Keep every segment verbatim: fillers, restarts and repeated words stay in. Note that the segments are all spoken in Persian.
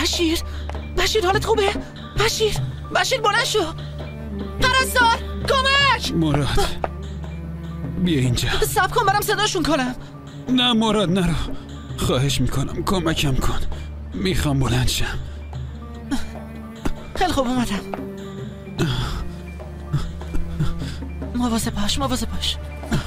بشیر بشیر حالت خوبه؟ بشیر بشیر بلند شو. پرستار کمک. مراد بیا اینجا. صبر کن برم صداشون کنم. نه مراد نرو، خواهش میکنم کمکم کن، میخوام بلند شم. خیلی خوب اومدم. مواظب باش مواظب باش.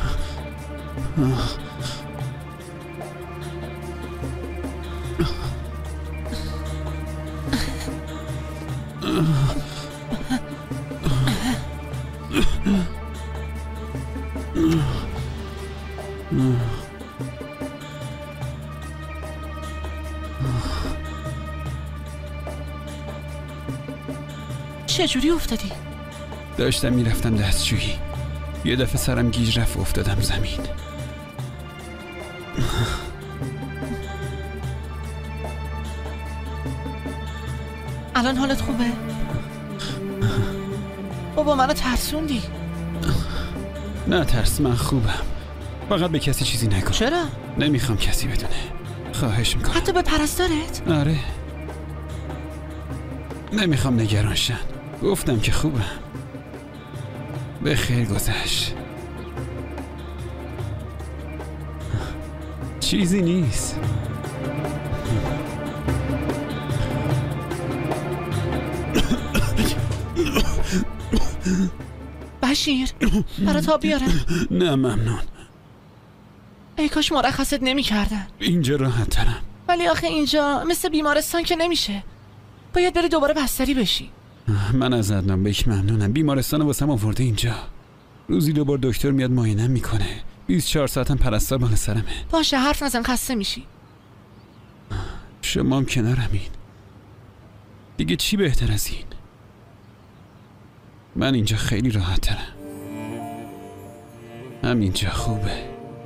چجوری افتادی؟ داشتم میرفتم دستشویی، یه دفعه سرم گیج رفت و افتادم زمین. الان حالت خوبه؟ بابا منو ترسوندی. نه ترس، من خوبم، فقط به کسی چیزی نگو. چرا؟ نمیخوام کسی بدونه، خواهش میکنم. حتی به پرستارت؟ آره نمیخوام نگران شن، گفتم که خوبم، به خیر گذشت، چیزی نیست. بشیر برات آب بیارم؟ نه ممنون. ای کاش مرخصت نمی کردن. اینجا راحت ترم. ولی آخه اینجا مثل بیمارستان که نمیشه، باید بری دوباره بستری بشی. من از عدنان بیک ممنونم، بیمارستان واسم آورده اینجا، روزی دو بار دکتر میاد معاینه‌ام میکنه، بیست و چهار ساعتم پرستار بالا سرمه. باشه حرف نزن، خسته میشی. شما هم کنارمین، دیگه چی بهتر از این؟ من اینجا خیلی راحت ترم، همینجا خوبه.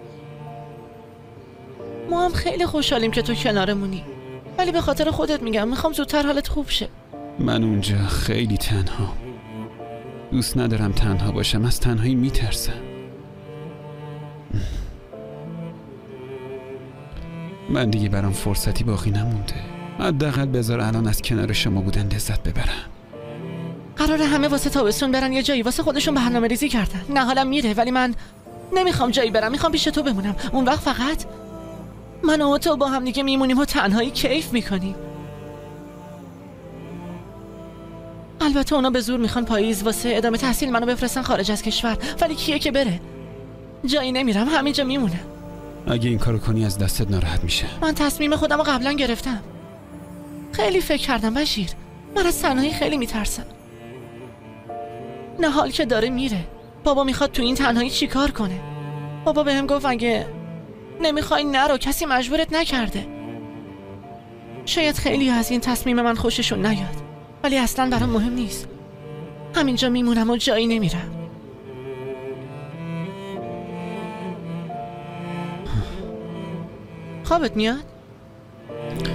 ما هم خیلی خوشحالیم که تو کنارمونی، ولی به خاطر خودت میگم میخوام زودتر حالت خوب شه. من اونجا خیلی تنها، دوست ندارم تنها باشم، از تنهایی میترسم. من دیگه برام فرصتی باقی نمونده، حداقل بذار الان از کنار شما بودن لذت ببرم. قراره همه واسه تابستون برن یه جایی، واسه خودشون برنامه ریزی کردن. نه حالم میره، ولی من نمیخوام جایی برم، میخوام پیش تو بمونم. اون وقت فقط من و تو با هم دیگه میمونیم و تنهایی کیف میکنیم. البته اونا به زور میخوان پاییز واسه ادامه تحصیل منو بفرستن خارج از کشور، ولی کیه که بره؟ جایی نمیرم، همینجا میمونم. اگه این کارو کنی از دستت ناراحت میشه. من تصمیم خودم رو قبلا گرفتم. خیلی فکر کردم بشیر، من از تنهایی خیلی میترسم. نه حال که داره میره. بابا میخواد تو این تنهایی چی کار کنه؟ بابا بهم گفت اگه نمیخوای نرو، کسی مجبورت نکرده. شاید خیلی از این تصمیم من خوششون نیاد، ولی اصلا برام مهم نیست. همینجا میمونم و جایی نمیرم. خوابت میاد؟